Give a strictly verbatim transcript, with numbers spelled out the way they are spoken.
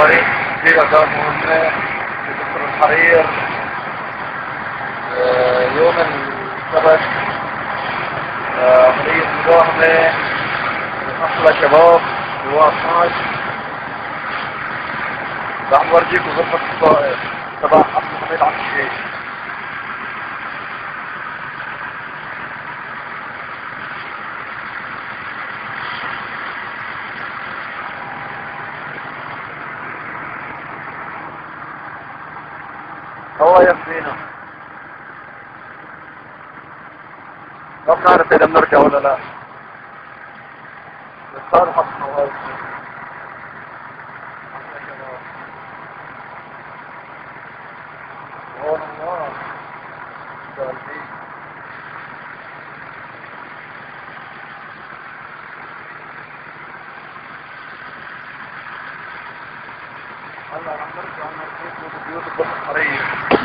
الحرير في أداء مهمة في كسر الحرير. آه، يوم السبت آه، عملية مداهمة حفلة شباب جوا اثناشر. راح نورجيكم غرفة الطائر تبع عبد الحميد عبد الشيخ. الله يهدينا. ما بنعرف اذا بنرجع ولا لا. بس صار حطنا الله يهدينا. سبحان الله. سالمين. هلا رح نرجع نرجع بيوت الضفة الحرية.